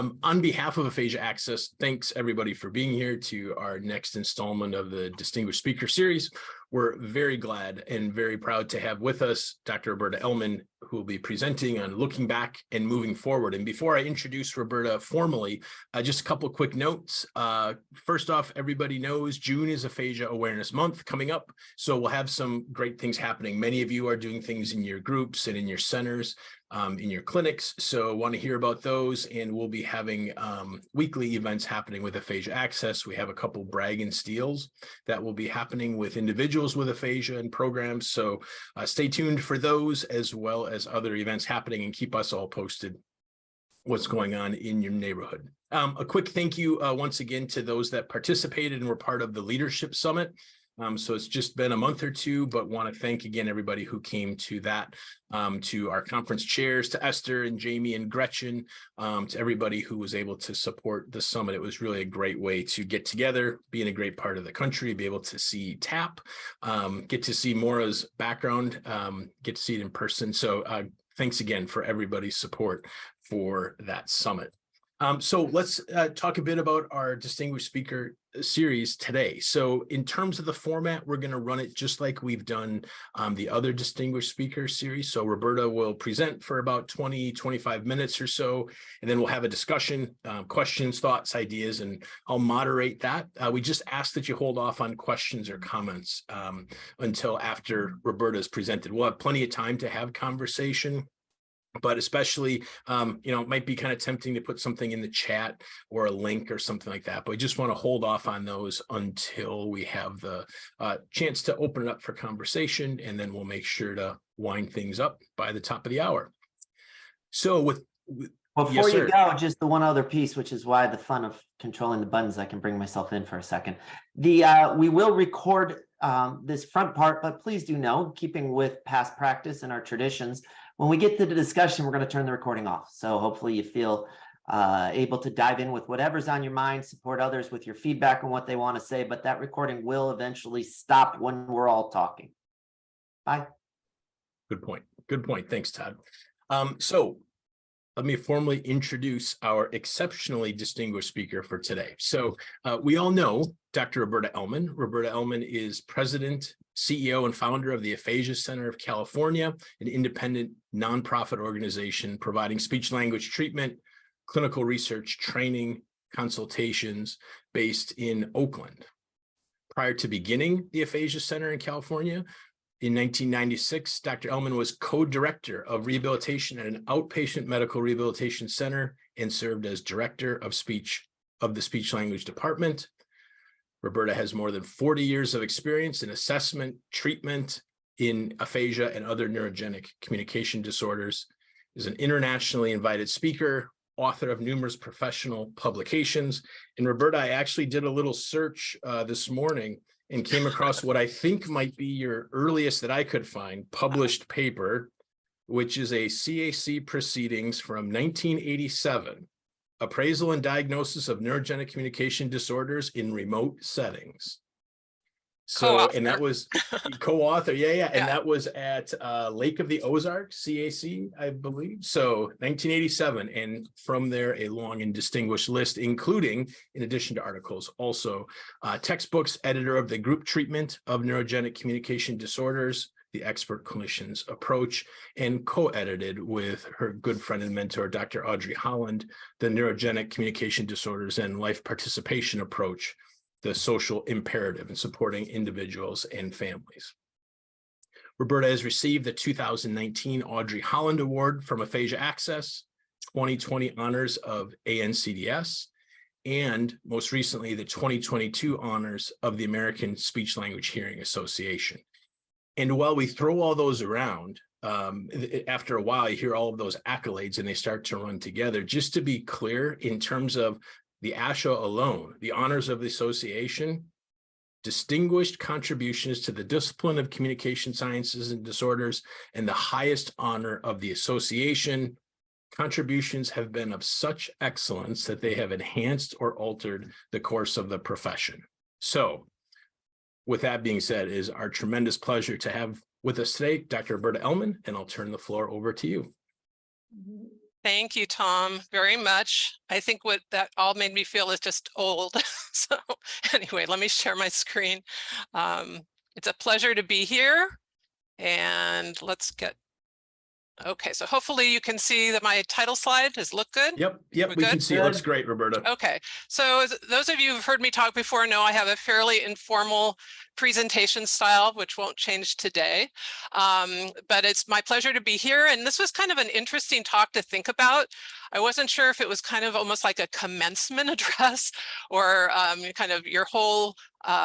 On behalf of Aphasia Access, thanks everybody for being here to our next installment of the Distinguished Speaker Series. We're very glad and very proud to have with us Dr. Roberta Elman, who will be presenting on looking back and moving forward. And before I introduce Roberta formally, just a couple of quick notes. First off, everybody knows June is Aphasia Awareness Month coming up, so we'll have some great things happening. Many of you are doing things in your groups and in your centers, in your clinics, so want to hear about those, and we'll be having weekly events happening with Aphasia Access. We have a couple brag and steals that will be happening with individuals with aphasia and programs, so stay tuned for those as well as other events happening, and keep us all posted what's going on in your neighborhood. A quick thank you once again to those that participated and were part of the Leadership Summit. So it's just been a month or two, but want to thank again everybody who came to that, to our conference chairs, to Esther and Jamie and Gretchen, to everybody who was able to support the summit. It was really a great way to get together, be in a great part of the country, be able to see TAP, get to see Maura's background, get to see it in person. So thanks again for everybody's support for that summit. So let's talk a bit about our Distinguished Speaker Series today. So in terms of the format, we're going to run it just like we've done the other Distinguished Speaker Series. So Roberta will present for about 20-25 minutes or so, and then we'll have a discussion, questions, thoughts, ideas, and I'll moderate that. We just ask that you hold off on questions or comments until after Roberta's presented. We'll have plenty of time to have conversation, but especially, it might be kind of tempting to put something in the chat or a link or something like that, but we just want to hold off on those until we have the chance to open it up for conversation, and then we'll make sure to wind things up by the top of the hour. So before yes, you go, just the one other piece, which is why the fun of controlling the buttons, I can bring myself in for a second. We will record this front part, but please do know, keeping with past practice and our traditions, when we get to the discussion, we're going to turn the recording off. So hopefully you feel able to dive in with whatever's on your mind, support others with your feedback on what they want to say, but that recording will eventually stop when we're all talking. Bye. Good point. Good point. Thanks, Todd. So let me formally introduce our exceptionally distinguished speaker for today. So we all know Dr. Roberta Elman. Roberta Elman is President, CEO, and founder of the Aphasia Center of California, an independent nonprofit organization providing speech-language treatment, clinical research, training, consultations based in Oakland. Prior to beginning the Aphasia Center in California, in 1996, Dr. Elman was co-director of rehabilitation at an outpatient medical rehabilitation center and served as director of the speech language department. Roberta has more than 40 years of experience in assessment, treatment in aphasia and other neurogenic communication disorders, is an internationally invited speaker, author of numerous professional publications. And Roberta, I actually did a little search this morning and came across what I think might be your earliest that I could find published paper, which is a CAC Proceedings from 1987, Appraisal and Diagnosis of Neurogenic Communication Disorders in Remote Settings. So, and that was co-author, yeah, and that was at Lake of the Ozarks, CAC, I believe. So 1987, and from there, a long and distinguished list, including, in addition to articles, also textbooks, editor of the Group Treatment of Neurogenic Communication Disorders, The Expert Clinician's Approach, and co-edited with her good friend and mentor, Dr. Audrey Holland, The Neurogenic Communication Disorders and Life Participation Approach, the Social Imperative in Supporting Individuals and Families. Roberta has received the 2019 Audrey Holland Award from Aphasia Access, 2020 honors of ANCDS, and most recently, the 2022 honors of the American Speech Language Hearing Association. And while we throw all those around, after a while, you hear all of those accolades and they start to run together. Just to be clear, in terms of the ASHA alone, the honors of the association, distinguished contributions to the discipline of communication sciences and disorders, and the highest honor of the association, contributions have been of such excellence that they have enhanced or altered the course of the profession. So with that being said, it is our tremendous pleasure to have with us today, Dr. Roberta Elman, and I'll turn the floor over to you. Thank you, Tom, very much. I think what that all made me feel is just old. So anyway, let me share my screen. It's a pleasure to be here. And let's get, okay, so hopefully you can see that my title slide does look good. Yep, we good? can see. It looks great, Roberta. Okay, so those of you who've heard me talk before know I have a fairly informal presentation style, which won't change today. But it's my pleasure to be here. And this was kind of an interesting talk to think about. I wasn't sure if it was kind of almost like a commencement address or kind of your whole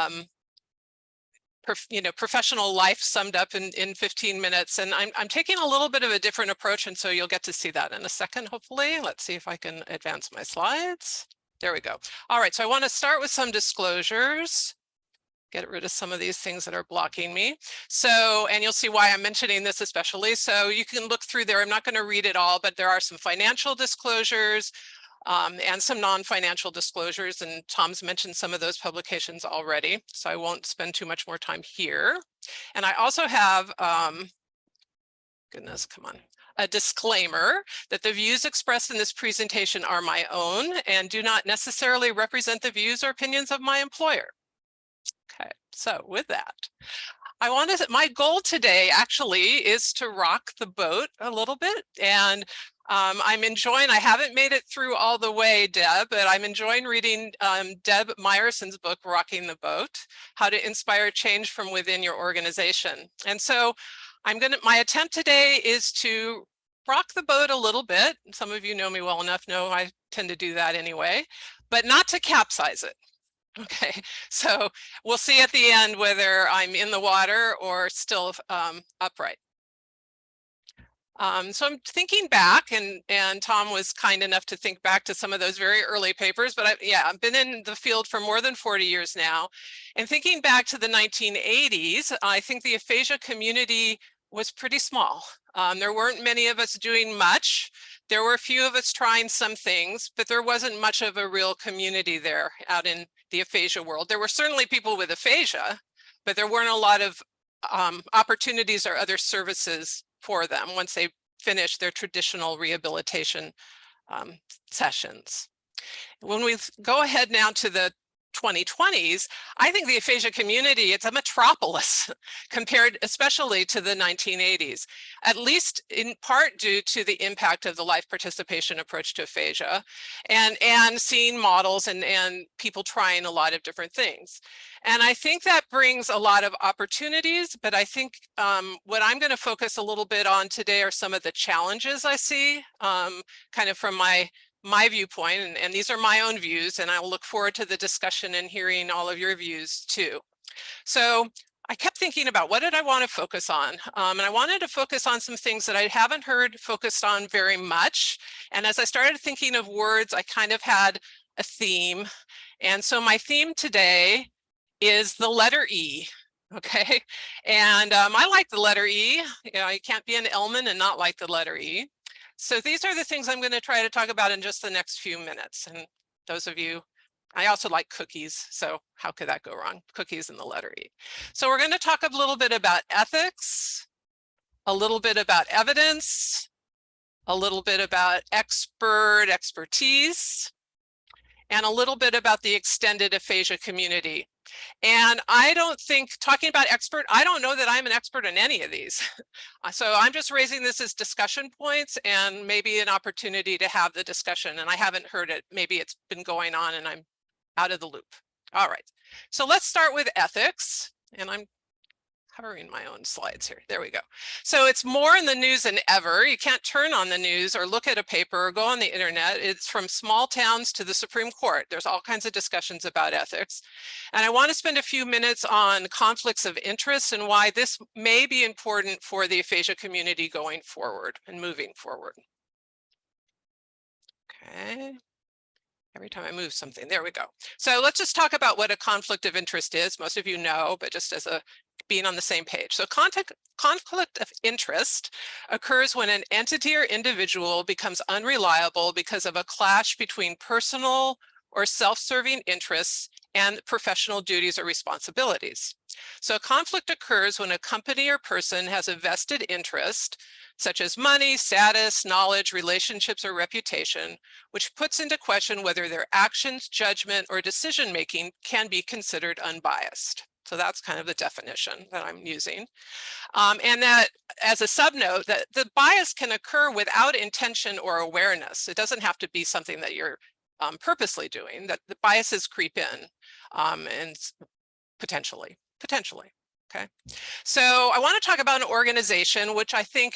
professional life summed up in 15 minutes. And I'm taking a little bit of a different approach. And so you'll get to see that in a second, hopefully. Let's see if I can advance my slides. There we go. All right, so I want to start with some disclosures. Get rid of some of these things that are blocking me. So, and you'll see why I'm mentioning this especially. So you can look through there. I'm not going to read it all, but there are some financial disclosures and some non-financial disclosures. And Tom's mentioned some of those publications already, so I won't spend too much more time here. And I also have, goodness, come on, a disclaimer that the views expressed in this presentation are my own and do not necessarily represent the views or opinions of my employer. Okay, so with that, my goal today actually is to rock the boat a little bit. And I'm enjoying, I haven't made it through all the way, Deb, but I'm enjoying reading Deb Meyerson's book, Rocking the Boat, How to Inspire Change from Within Your Organization. And so my attempt today is to rock the boat a little bit. Some of you know me well enough, know I tend to do that anyway, but not to capsize it. Okay, so we'll see at the end whether I'm in the water or still upright. So I'm thinking back, and Tom was kind enough to think back to some of those very early papers, but I've been in the field for more than 40 years now. And thinking back to the 1980s, I think the aphasia community was pretty small. There weren't many of us doing much. There were a few of us trying some things, but there wasn't much of a real community there out in the aphasia world. There were certainly people with aphasia, but there weren't a lot of opportunities or other services for them once they finish their traditional rehabilitation sessions. When we go ahead now to the 2020s, I think the aphasia community, it's a metropolis compared especially to the 1980s, at least in part due to the impact of the life participation approach to aphasia and seeing models and people trying a lot of different things. And I think that brings a lot of opportunities, but I think what I'm going to focus a little bit on today are some of the challenges I see kind of from my viewpoint, and these are my own views, and I will look forward to the discussion and hearing all of your views too. So I kept thinking about what did I want to focus on? And I wanted to focus on some things that I haven't heard focused on very much. And as I started thinking of words, I kind of had a theme. And so my theme today is the letter E. Okay, and I like the letter E. You know, you can't be an Elman and not like the letter E. So these are the things I'm going to try to talk about in just the next few minutes. And those of you, I also like cookies. So how could that go wrong? Cookies and the letter E. So we're going to talk a little bit about ethics, a little bit about evidence, a little bit about expertise, and a little bit about the extended aphasia community. And I don't think, talking about expert, I don't know that I'm an expert in any of these. So I'm just raising this as discussion points and maybe an opportunity to have the discussion. And I haven't heard it. Maybe it's been going on and I'm out of the loop. All right. So let's start with ethics. And I'm covering my own slides here. There we go. So it's more in the news than ever. You can't turn on the news or look at a paper or go on the internet. It's from small towns to the Supreme Court. There's all kinds of discussions about ethics. And I want to spend a few minutes on conflicts of interest and why this may be important for the aphasia community going forward and moving forward. Okay. Every time I move something, there we go. So let's just talk about what a conflict of interest is. Most of you know, but just as a being on the same page. So conflict of interest occurs when an entity or individual becomes unreliable because of a clash between personal or self-serving interests and professional duties or responsibilities. So a conflict occurs when a company or person has a vested interest, such as money, status, knowledge, relationships, or reputation, which puts into question whether their actions, judgment, or decision-making can be considered unbiased. So that's kind of the definition that I'm using. And that, as a subnote, that the bias can occur without intention or awareness. It doesn't have to be something that you're purposely doing, that the biases creep in and potentially. Okay. So I want to talk about an organization, which I think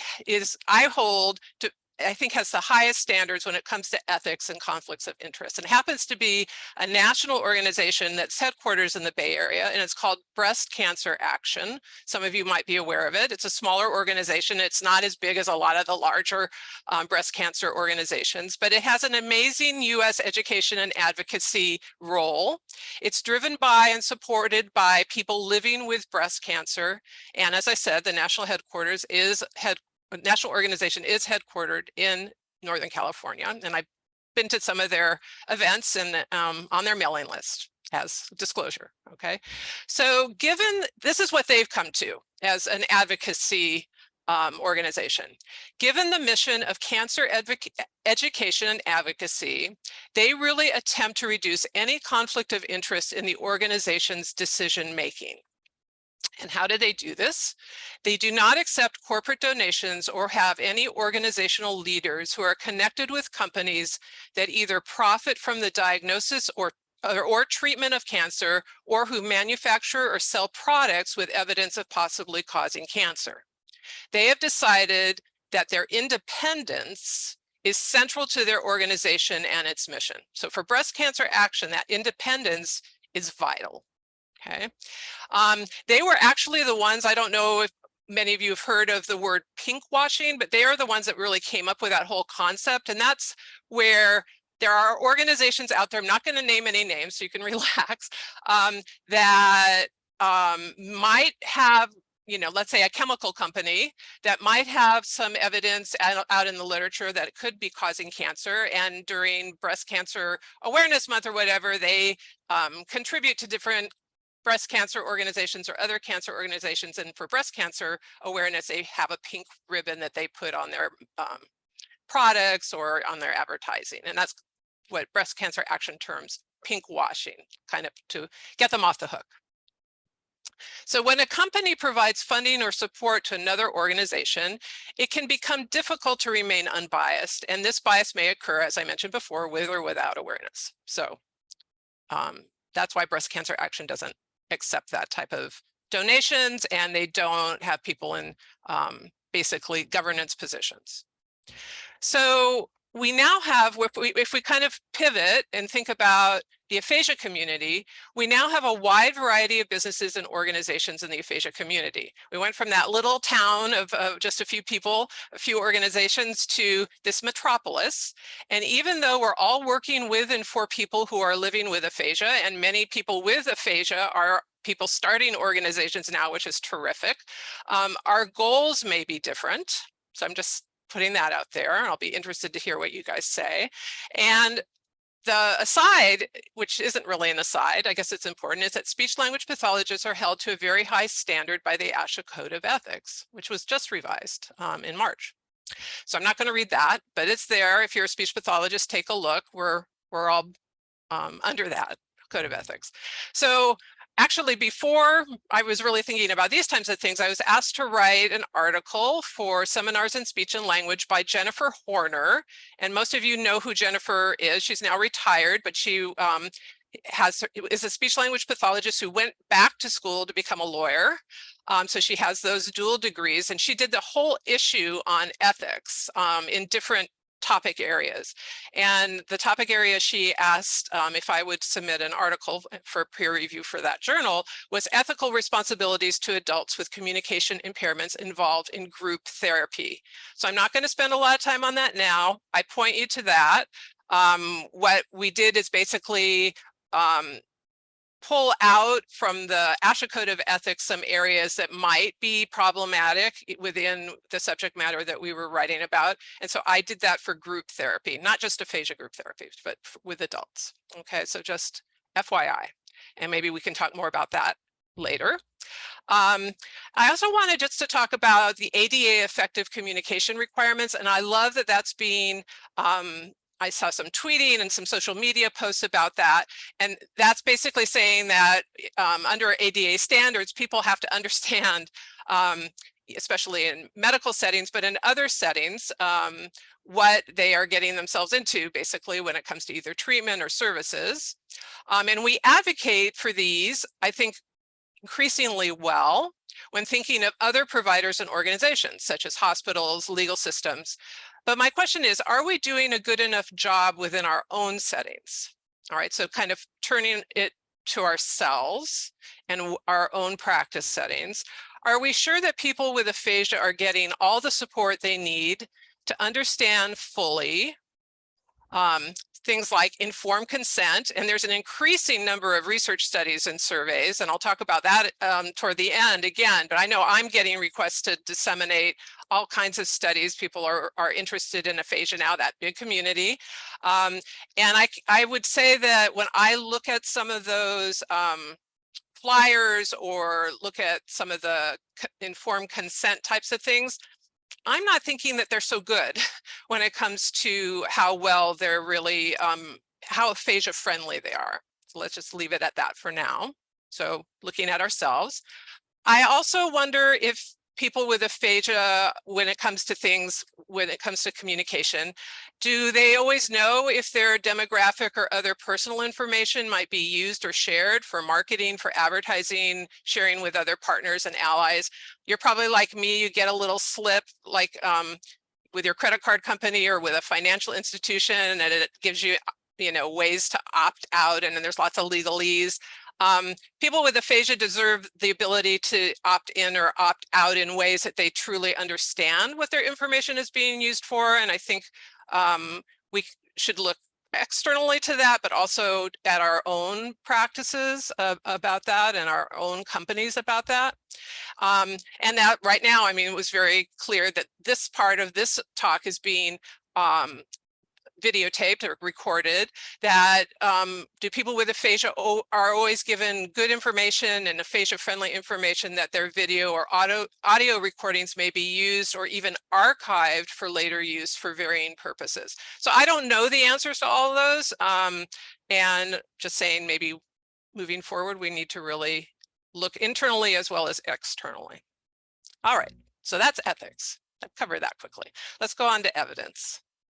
has the highest standards when it comes to ethics and conflicts of interest. And it happens to be a national organization that's headquarters in the Bay Area, and it's called Breast Cancer Action. Some of you might be aware of it. It's a smaller organization. It's not as big as a lot of the larger breast cancer organizations, but it has an amazing U.S. education and advocacy role. It's driven by and supported by people living with breast cancer. And as I said, the national headquarters national organization is headquartered in Northern California, and I've been to some of their events and on their mailing list as disclosure. Okay, so this is what they've come to as an advocacy organization. Given the mission of cancer education and advocacy, they really attempt to reduce any conflict of interest in the organization's decision making. And how do they do this? They do not accept corporate donations or have any organizational leaders who are connected with companies that either profit from the diagnosis or treatment of cancer, or who manufacture or sell products with evidence of possibly causing cancer. They have decided that their independence is central to their organization and its mission. So for Breast Cancer Action, that independence is vital. Okay, they were actually the ones, I don't know if many of you have heard of the word pink washing, but they are the ones that really came up with that whole concept. And that's where there are organizations out there, I'm not going to name any names so you can relax, that might have, let's say a chemical company that might have some evidence out in the literature that it could be causing cancer. And during Breast Cancer Awareness Month or whatever, they contribute to different breast cancer organizations or other cancer organizations. And for breast cancer awareness, they have a pink ribbon that they put on their products or on their advertising. And that's what Breast Cancer Action terms pink washing, kind of to get them off the hook. So when a company provides funding or support to another organization, it can become difficult to remain unbiased. And this bias may occur, as I mentioned before, with or without awareness. So that's why Breast Cancer Action doesn't accept that type of donations, and they don't have people in basically governance positions. So we now have, if we kind of pivot and think about the aphasia community, we now have a wide variety of businesses and organizations in the aphasia community. We went from that little town of just a few people, a few organizations, to this metropolis. And even though we're all working with and for people who are living with aphasia, and many people with aphasia are people starting organizations now, which is terrific, our goals may be different. So I'm just putting that out there, and I'll be interested to hear what you guys say. And the aside, which isn't really an aside, I guess it's important, is that speech language pathologists are held to a very high standard by the ASHA Code of Ethics, which was just revised in March. So I'm not going to read that, but it's there. If you're a speech pathologist, take a look. We're all under that Code of Ethics. So actually, before I was really thinking about these types of things, I was asked to write an article for Seminars in Speech and Language by Jennifer Horner. And most of you know who Jennifer is. She's now retired, but she is a speech language pathologist who went back to school to become a lawyer. So she has those dual degrees, and she did the whole issue on ethics in different topic areas. And the topic area she asked if I would submit an article for peer review for that journal was ethical responsibilities to adults with communication impairments involved in group therapy. So I'm not going to spend a lot of time on that now. I point you to that. What we did is basically pull out from the ASHA Code of Ethics some areas that might be problematic within the subject matter that we were writing about. And so I did that for group therapy, not just aphasia group therapy, but with adults. Okay, so just FYI, and maybe we can talk more about that later. I also wanted just to talk about the ADA effective communication requirements, and I love that that's being I saw some tweeting and some social media posts about that. And that's basically saying that under ADA standards, people have to understand, especially in medical settings, but in other settings, what they are getting themselves into, basically, when it comes to either treatment or services. And we advocate for these, I think, increasingly well when thinking of other providers and organizations, such as hospitals, legal systems. But my question is, are we doing a good enough job within our own settings? All right, so kind of turning it to ourselves and our own practice settings. Are we sure that people with aphasia are getting all the support they need to understand fully things like informed consent? And there's an increasing number of research studies and surveys, and I'll talk about that toward the end again, but I know I'm getting requests to disseminate all kinds of studies. People are interested in aphasia now, that big community. And I would say that when I look at some of those flyers or look at some of the informed consent types of things, I'm not thinking that they're so good when it comes to how well they're really, how aphasia friendly they are. So let's just leave it at that for now. So looking at ourselves. I also wonder if people with aphasia, when it comes to things, when it comes to communication, do they always know if their demographic or other personal information might be used or shared for marketing, for advertising, sharing with other partners and allies? You're probably like me, you get a little slip like with your credit card company or with a financial institution, and it gives you, ways to opt out, and then there's lots of legalese. People with aphasia deserve the ability to opt in or opt out in ways that they truly understand what their information is being used for. And I think we should look externally to that, but also at our own practices about that and our own companies about that. And that right now, it was very clear that this part of this talk is being videotaped or recorded, that do people with aphasia are always given good information and aphasia friendly information that their video or audio recordings may be used or even archived for later use for varying purposes. So I don't know the answers to all of those, and just saying maybe moving forward we need to really look internally as well as externally. All right, so that's ethics. I've covered that quickly. Let's go on to evidence.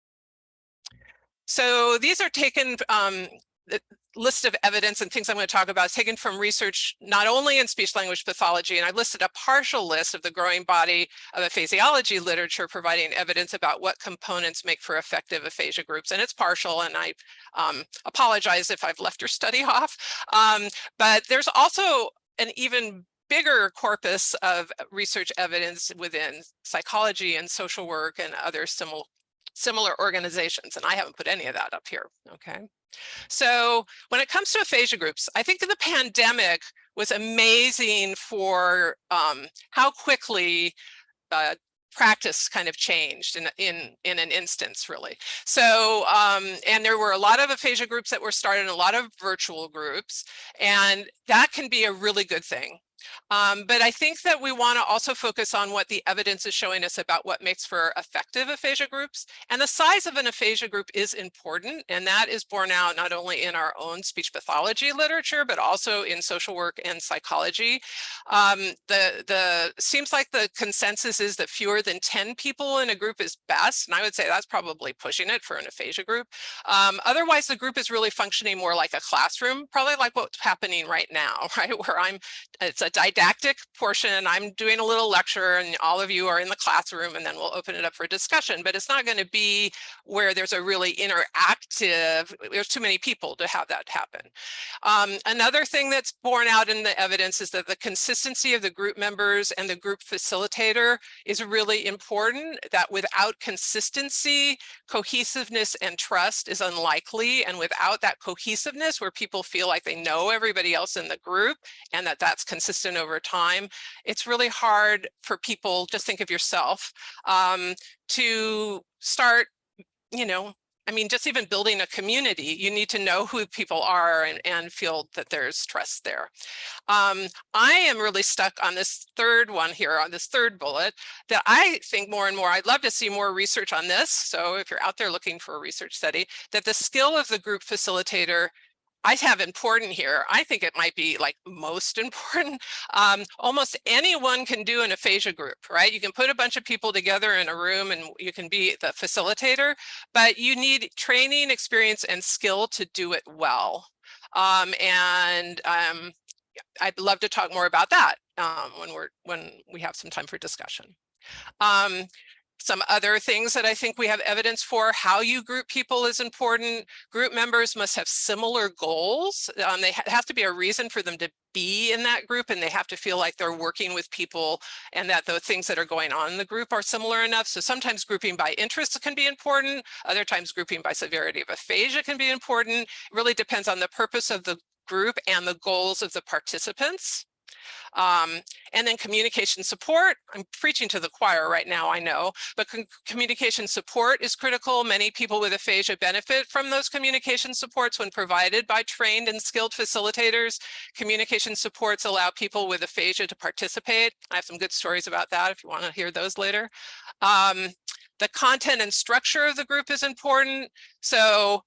So these are taken, the list of evidence and things I'm going to talk about is taken from research not only in speech language pathology, and I've listed a partial list of the growing body of aphasiology literature providing evidence about what components make for effective aphasia groups, and it's partial, and I apologize if I've left your study off, but there's also an even bigger corpus of research evidence within psychology and social work and other similar organizations, and I haven't put any of that up here, okay? So when it comes to aphasia groups, I think the pandemic was amazing for how quickly practice kind of changed in an instance, really. So, and there were a lot of aphasia groups that were started and a lot of virtual groups, and that can be a really good thing. But I think that we want to also focus on what the evidence is showing us about what makes for effective aphasia groups. And the size of an aphasia group is important, and that is borne out not only in our own speech pathology literature, but also in social work and psychology. Seems like the consensus is that fewer than 10 people in a group is best, and I would say that's probably pushing it for an aphasia group. Otherwise, the group is really functioning more like a classroom, probably like what's happening right now, right? Where it's a didactic portion. I'm doing a little lecture and all of you are in the classroom, and then we'll open it up for discussion, but it's not going to be where there's a really interactive, there's too many people to have that happen. Another thing that's borne out in the evidence is that the consistency of the group members and the group facilitator is really important, that without consistency, cohesiveness and trust is unlikely. And without that cohesiveness where people feel like they know everybody else in the group and that that's consistent over time, it's really hard for people, just think of yourself, to start, I mean, just even building a community, you need to know who people are and feel that there's trust there. I am really stuck on this third one here, on this third bullet, that I think more and more, I'd love to see more research on this. So if you're out there looking for a research study, that the skill of the group facilitator, I have important here. I think it might be like most important. Almost anyone can do an aphasia group, right? You can put a bunch of people together in a room and you can be the facilitator, but you need training, experience, and skill to do it well. I'd love to talk more about that when we have some time for discussion. Some other things that I think we have evidence for: how you group people is important. Group members must have similar goals. There has to be a reason for them to be in that group, and they have to feel like they're working with people and that the things that are going on in the group are similar enough. So sometimes grouping by interests can be important. Other times grouping by severity of aphasia can be important. It really depends on the purpose of the group and the goals of the participants. And then communication support. I'm preaching to the choir right now, I know, but communication support is critical. Many people with aphasia benefit from those communication supports when provided by trained and skilled facilitators. Communication supports allow people with aphasia to participate. I have some good stories about that if you want to hear those later. The content and structure of the group is important. So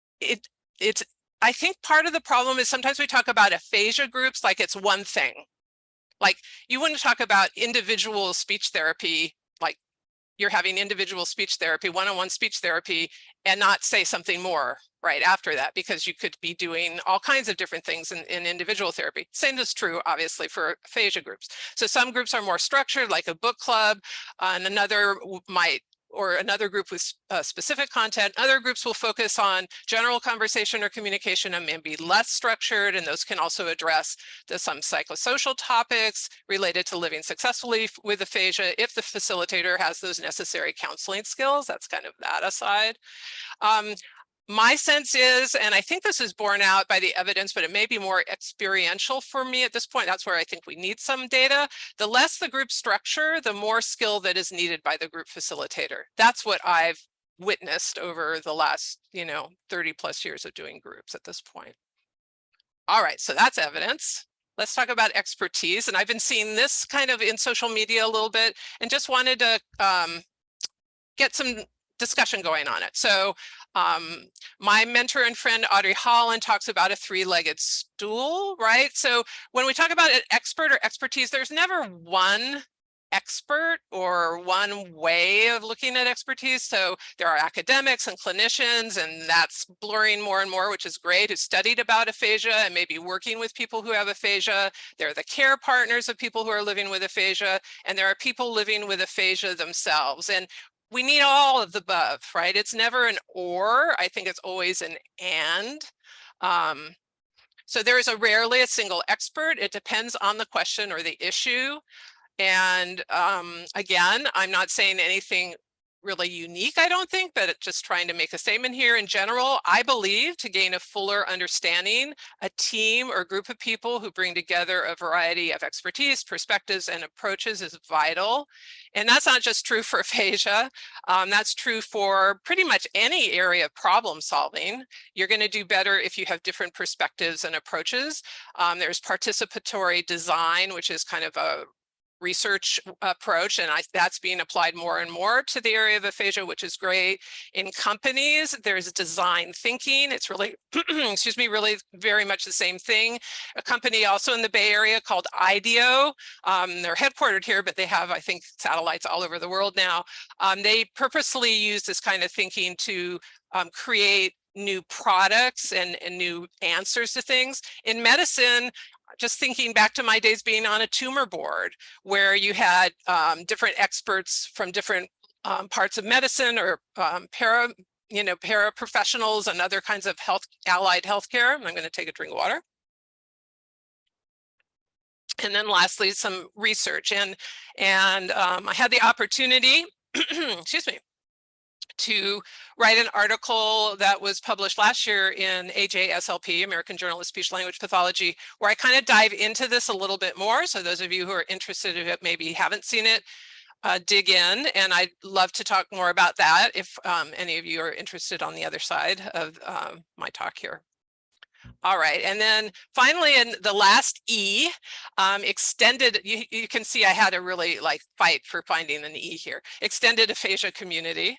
I think part of the problem is sometimes we talk about aphasia groups like it's one thing. Like you wouldn't talk about individual speech therapy, like you're having individual speech therapy, one-on-one speech therapy, and not say something more right after that, because you could be doing all kinds of different things in individual therapy. Same is true, obviously, for aphasia groups. So some groups are more structured, like a book club, and another group with specific content. Other groups will focus on general conversation or communication and maybe less structured, and those can also address some psychosocial topics related to living successfully with aphasia if the facilitator has those necessary counseling skills. That's kind of that aside. My sense is, and I think this is borne out by the evidence, but it may be more experiential for me at this point. That's where I think we need some data. The less the group structure, the more skill that is needed by the group facilitator. That's what I've witnessed over the last, 30 plus years of doing groups at this point. All right, so that's evidence. Let's talk about expertise. And I've been seeing this kind of in social media a little bit and just wanted to get some discussion going on it. So my mentor and friend Audrey Holland talks about a three-legged stool, right? So when we talk about an expert or expertise, there's never one expert or one way of looking at expertise. So there are academics and clinicians, and that's blurring more and more, which is great, who studied about aphasia and maybe working with people who have aphasia. There are the care partners of people who are living with aphasia, and there are people living with aphasia themselves. And we need all of the above, right? It's never an or, I think it's always an and. So there is rarely a single expert. It depends on the question or the issue. And again, I'm not saying anything really unique, I don't think, but just trying to make a statement here. In general, I believe to gain a fuller understanding, a team or group of people who bring together a variety of expertise, perspectives, and approaches is vital. And that's not just true for aphasia. That's true for pretty much any area of problem solving. You're going to do better if you have different perspectives and approaches. There's participatory design, which is kind of a research approach, and that's being applied more and more to the area of aphasia, which is great. In companies, there's design thinking. It's really, excuse me, really very much the same thing. A company also in the Bay Area called IDEO, they're headquartered here, but they have, I think, satellites all over the world now. They purposely use this kind of thinking to create new products and new answers to things. In medicine, just thinking back to my days being on a tumor board where you had different experts from different parts of medicine or paraprofessionals and other kinds of allied healthcare. I'm going to take a drink of water. And then lastly, some research. And I had the opportunity, excuse me, to write an article that was published last year in AJSLP, American Journal of Speech Language Pathology, where I kind of dive into this a little bit more. So those of you who are interested in it, maybe haven't seen it, dig in, and I'd love to talk more about that if any of you are interested on the other side of my talk here. All right, and then finally, in the last E, extended, you can see I had to really fight for finding an E here, extended aphasia community.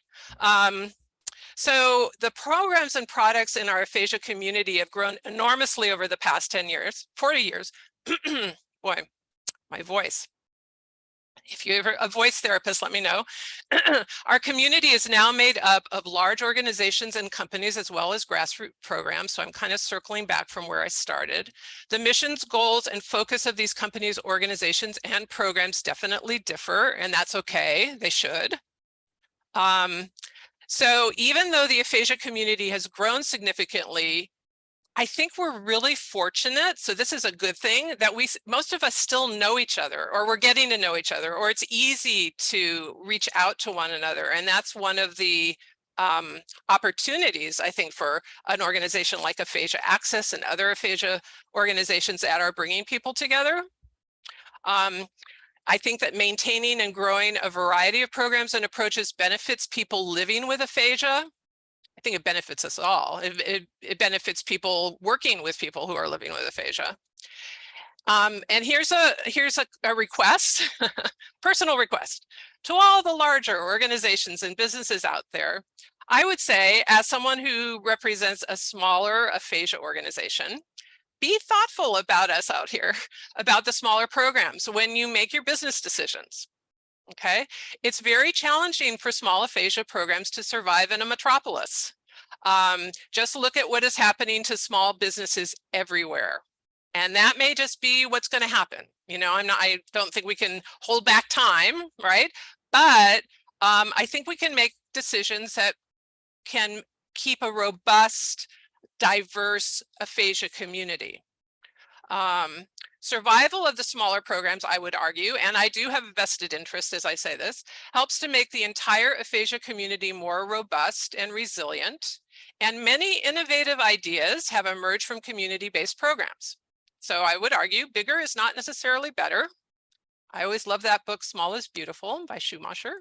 So the programs and products in our aphasia community have grown enormously over the past 10 years, 40 years. Boy, my voice. If you're ever a voice therapist, let me know. Our community is now made up of large organizations and companies as well as grassroots programs. So I'm kind of circling back from where I started. The missions, goals, and focus of these companies, organizations, and programs definitely differ, and that's okay. They should. So even though the aphasia community has grown significantly, I think we're really fortunate, so this is a good thing, that most of us still know each other, or we're getting to know each other, or it's easy to reach out to one another. And that's one of the opportunities, I think, for an organization like Aphasia Access and other aphasia organizations that are bringing people together. I think that maintaining and growing a variety of programs and approaches benefits people living with aphasia. I think it benefits us all. It benefits people working with people who are living with aphasia. And here's a request, personal request, to all the larger organizations and businesses out there. I would say, as someone who represents a smaller aphasia organization, be thoughtful about us out here, about the smaller programs when you make your business decisions. Okay, it's very challenging for small aphasia programs to survive in a metropolis. Just look at what is happening to small businesses everywhere. And that may just be what's going to happen. You know, I don't think we can hold back time, right? But I think we can make decisions that can keep a robust, diverse aphasia community. Survival of the smaller programs, I would argue, and I do have a vested interest as I say this, helps to make the entire aphasia community more robust and resilient. And many innovative ideas have emerged from community-based programs. So I would argue bigger is not necessarily better. I always love that book, Small is Beautiful by Schumacher.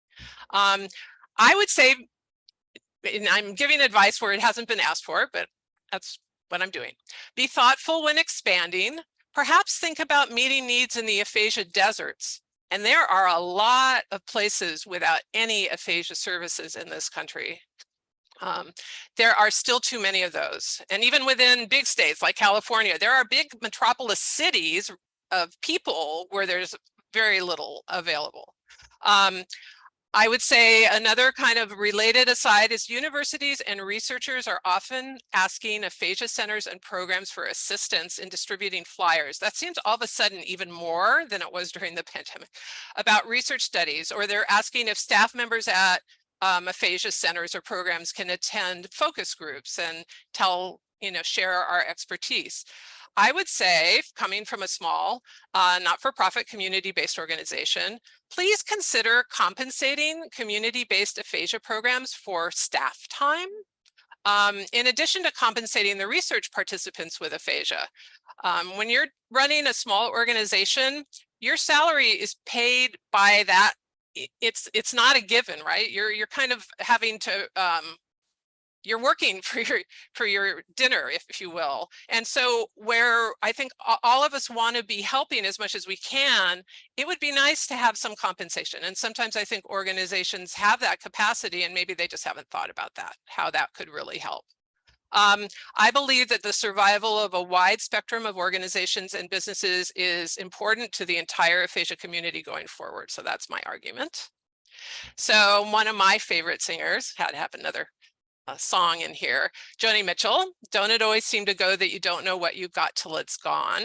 I would say, and I'm giving advice where it hasn't been asked for, but that's what I'm doing. Be thoughtful when expanding. Perhaps think about meeting needs in the aphasia deserts. And there are a lot of places without any aphasia services in this country. There are still too many of those. And even within big states like California, there are big metropolis cities of people where there's very little available. I would say another kind of related aside is universities and researchers are often asking aphasia centers and programs for assistance in distributing flyers. That seems all of a sudden even more than it was during the pandemic about research studies, or they're asking if staff members at aphasia centers or programs can attend focus groups and share our expertise. I would say, coming from a small, not-for-profit community-based organization, please consider compensating community-based aphasia programs for staff time, in addition to compensating the research participants with aphasia. When you're running a small organization, your salary is paid by that. It's not a given, right? You're kind of having to you're working for your dinner, if you will. And so where I think all of us want to be helping as much as we can, it would be nice to have some compensation. And sometimes I think organizations have that capacity and maybe they just haven't thought about that, how that could really help. I believe that the survival of a wide spectrum of organizations and businesses is important to the entire aphasia community going forward. So that's my argument. So one of my favorite singers, had to have another song in here, Joni Mitchell, don't it always seem to go that you don't know what you got till it's gone?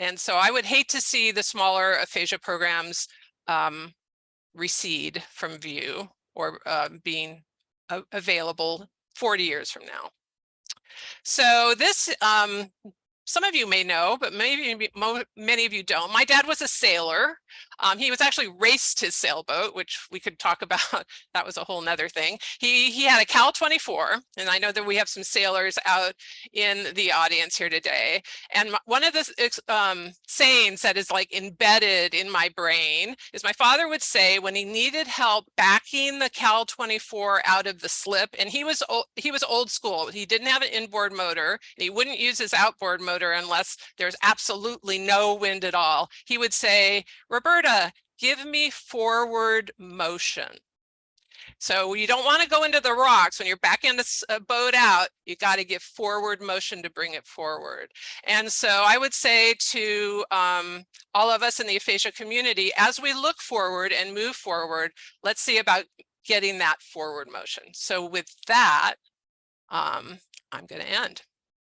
And so I would hate to see the smaller aphasia programs recede from view or being available 40 years from now. So this, some of you may know, but maybe many of you don't. My dad was a sailor. He was actually raced his sailboat, which we could talk about. That was a whole nother thing. He had a Cal 24, and I know that we have some sailors out in the audience here today. And one of the sayings that is like embedded in my brain is my father would say when he needed help backing the Cal 24 out of the slip, and he was old school. He didn't have an inboard motor. And he wouldn't use his outboard motor unless there's absolutely no wind at all. He would say, Roberta, give me forward motion. So you don't want to go into the rocks when you're backing the boat out. You got to give forward motion to bring it forward. And so I would say to all of us in the aphasia community, as we look forward and move forward, let's see about getting that forward motion. So with that, I'm going to end.